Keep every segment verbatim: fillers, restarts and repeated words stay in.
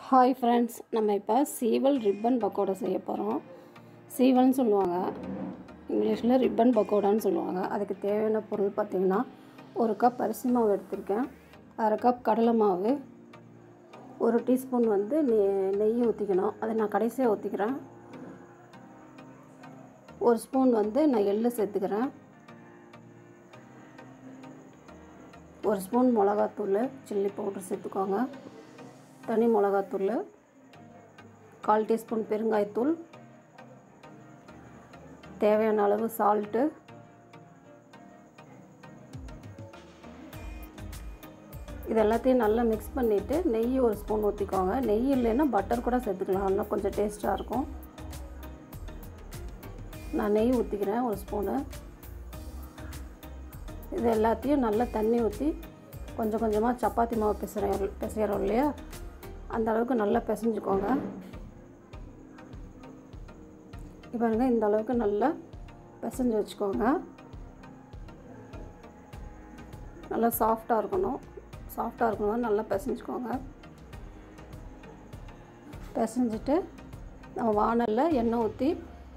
Hi friends, நம்ம இப்போ சீவல் ribbon pakoda செய்ய போகிறோம். சீவல்னு சொல்லுவாங்க, இங்கிலீஷில் ரிப்பன் பக்கோடான்னு சொல்லுவாங்க. அதுக்கு தேவையான பொருள் பார்த்திங்கன்னா, ஒரு கப் அரிசி மாவு எடுத்திருக்கேன், அரை கப் கடலை மாவு, ஒரு டீஸ்பூன் வந்து நெய் நெய் ஊற்றிக்கணும். அதை நான் கடைசியாக ஊற்றிக்கிறேன். ஒரு ஸ்பூன் வந்து நான் எள்ளு சேர்த்துக்கிறேன். ஒரு ஸ்பூன் மிளகாத்தூள், சில்லி பவுடர் சேர்த்துக்கோங்க. தனி மிளகாத்தூள், கால் டீஸ்பூன் பெருங்காயத்தூள், தேவையான அளவு சால்ட்டு, இது எல்லாத்தையும் நல்லா மிக்ஸ் பண்ணிவிட்டு நெய் ஒரு ஸ்பூன் ஊற்றிக்கோங்க. நெய் இல்லைன்னா பட்டர் கூட சேர்த்துக்கலாம், இன்னும் கொஞ்சம் டேஸ்ட்டாக இருக்கும். நான் நெய் ஊற்றிக்கிறேன் ஒரு ஸ்பூனு. இது எல்லாத்தையும் நல்லா தண்ணி ஊற்றி கொஞ்சம் கொஞ்சமாக சப்பாத்தி மாவு பிசைறோம் பிசைகிறோம் இல்லையா, அந்த அளவுக்கு நல்லா பிசைஞ்சுக்கோங்க. இப்போ பாருங்க, இந்த அளவுக்கு நல்லா பிசைஞ்சு வச்சுக்கோங்க. நல்லா சாஃப்டாக இருக்கணும், சாஃப்டாக இருக்கணும் நல்லா பிசைஞ்சுக்கோங்க. பிசைஞ்சிட்டு நம்ம வானலில் எண்ணெய் ஊற்றி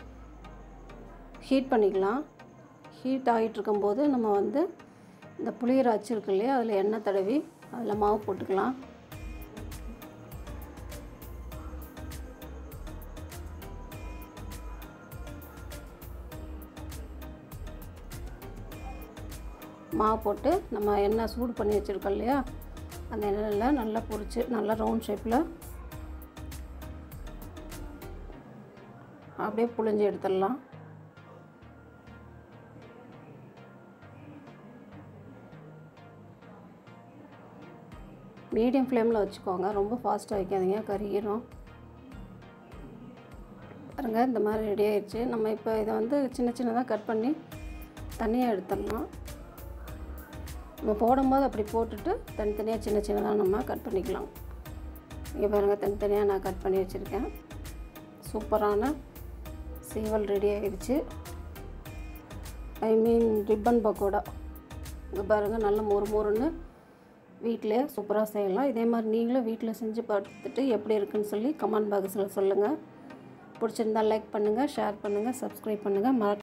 ஹீட் பண்ணிக்கலாம். ஹீட் ஆகிட்டு இருக்கும்போது நம்ம வந்து இந்த புளியரை அச்சிருக்கு இல்லையா, அதில் எண்ணெய் தடவி அதில் மாவு போட்டுக்கலாம். மாவு போட்டு நம்ம எண்ணெய் சூடு பண்ணி வச்சுருக்கோம் இல்லையா, அந்த எண்ணெயில் நல்லா பொரிச்சு நல்லா ரவுண்ட் ஷேப்பில் அப்படியே புழிஞ்சு எடுத்துடலாம். மீடியம் ஃப்ளேமில் வச்சுக்கோங்க, ரொம்ப ஃபாஸ்ட்டாக வைக்காதீங்க, கறியிடும். பாருங்கள், இந்த மாதிரி ரெடி ஆயிடுச்சு. நம்ம இப்போ இதை வந்து சின்ன சின்னதாக கட் பண்ணி தனியாக எடுத்துடலாம். நம்ம போடும்போது அப்படி போட்டுட்டு தனித்தனியாக சின்ன சின்னதாக நம்ம கட் பண்ணிக்கலாம். இங்கே பாருங்கள், தனித்தனியாக நான் கட் பண்ணி வச்சுருக்கேன். சூப்பரான சீவல் ரெடி ஆகிடுச்சு. I mean ribbon pakoda. இங்கே பாருங்கள், நல்ல மொறு மொறுன்னு வீட்டிலே சூப்பராக செய்யலாம். இதே மாதிரி நீங்களும் வீட்டில் செஞ்சு பார்த்துட்டு எப்படி இருக்குன்னு சொல்லி கமெண்ட் பாக்ஸில் சொல்லுங்கள். பிடிச்சிருந்தால் லைக் பண்ணுங்கள், ஷேர் பண்ணுங்கள், சப்ஸ்கிரைப் பண்ணுங்கள். மற